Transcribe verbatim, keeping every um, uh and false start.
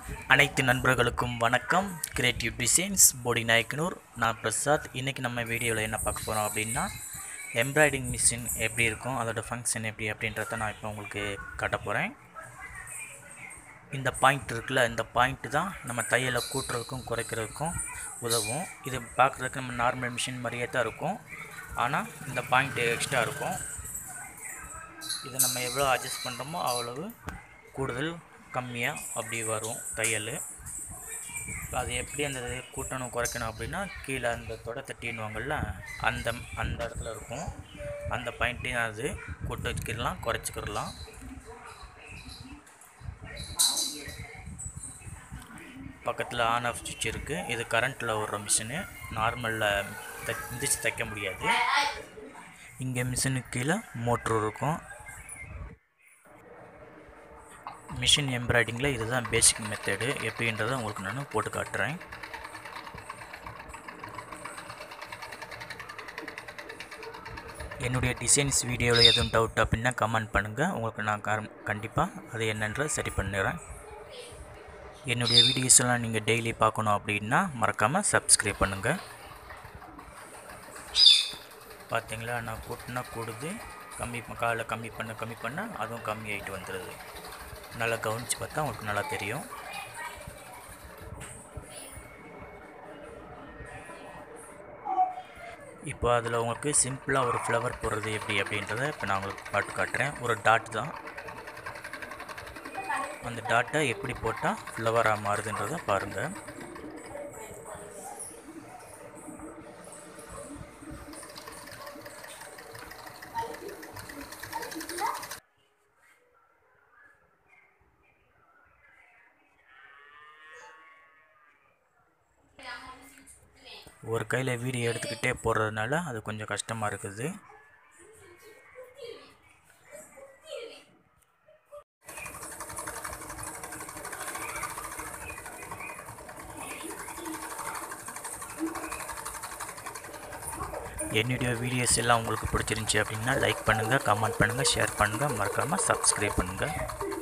அனைத்து நண்பர்களுக்கும் வணக்கம். Creative designs Bodi Nayakkanur. நான் பிரசாத். இன்றைக்கி நம்ம வீடியோவில் என்ன பார்க்க போகிறோம் அப்படின்னா, எம்ப்ராய்டிங் மிஷின் எப்படி இருக்கும், அதோடய ஃபங்க்ஷன் எப்படி அப்படின்றத நான் இப்போ உங்களுக்கு காட்ட போகிறேன். இந்த பாயிண்ட் இருக்குல்ல, இந்த பாயிண்ட்டு தான் நம்ம தையலை கூட்டுறதுக்கும் குறைக்கிறதுக்கும் உதவும். இது பார்க்குறதுக்கு நம்ம நார்மல் மிஷின் மாதிரியே தான் இருக்கும், ஆனால் இந்த பாயிண்ட் எக்ஸ்ட்ரா இருக்கும். இதை நம்ம எவ்வளோ அட்ஜஸ்ட் பண்ணுறோமோ அவ்வளவு கூடுதல் கம்மியாக அப்படி வரும் தையல். அது எப்படி அந்த கூட்டணும் குறைக்கணும் அப்படின்னா, கீழே அந்த தொடை தட்டின்னுவாங்கள்ல, அந்த அந்த இடத்துல இருக்கும். அந்த பாயிண்ட்டையும் அது கூட்ட வச்சுக்கிடலாம், குறைச்சிக்கிடலாம். பக்கத்தில் ஆன் ஆஃப் சுவிட்ச் இருக்குது. இது கரண்ட்டில் ஓடுற மிஷினு, நார்மலில் தை மிதிச்சு தைக்க முடியாது. இங்கே மிஷினுக்கு கீழே மோட்ரு இருக்கும். மிஷின் எம்ப்ராய்டிங்கில் இதுதான் பேசிக் மெத்தடு. எப்படின்றத உங்களுக்கு நான் போட்டு காட்டுறேன். என்னுடைய டிசைன்ஸ் வீடியோவில் எதுவும் டவுட் அப்படின்னா கமெண்ட் பண்ணுங்கள். உங்களுக்கு நான் கண்டிப்பாக அது என்னன்ற சரி பண்ணிடுறேன். என்னுடைய வீடியோஸ் எல்லாம் நீங்கள் டெய்லி பார்க்கணும் அப்படின்னா மறக்காமல் சப்ஸ்கிரைப் பண்ணுங்கள். பார்த்தீங்களா, நான் கூட்டினா கூடுது, கம்மி காலை கம்மி பண்ண கம்மி பண்ண அதுவும் கம்மி ஆகிட்டு வந்துடுது. நல்லா கவனித்து பார்த்தா உங்களுக்கு நல்லா தெரியும். இப்போ அதில் உங்களுக்கு சிம்பிளாக ஒரு ஃப்ளவர் போடுறது எப்படி அப்படின்றத இப்போ நான் உங்களுக்கு பாட்டு காட்டுறேன். ஒரு டாட் தான், அந்த டாட்டை எப்படி போட்டால் ஃப்ளவராக மாறுதுன்றதை பாருங்கள். ஒரு கையில் வீடியோ எடுத்துக்கிட்டே போடுறதுனால அது கொஞ்சம் கஷ்டமாக இருக்குது. என்னுடைய வீடியோஸ் எல்லாம் உங்களுக்கு பிடிச்சிருந்துச்சி அப்படின்னா லைக் பண்ணுங்கள், கமெண்ட் பண்ணுங்கள், ஷேர் பண்ணுங்கள், மறக்காமல் சப்ஸ்கிரைப் பண்ணுங்கள்.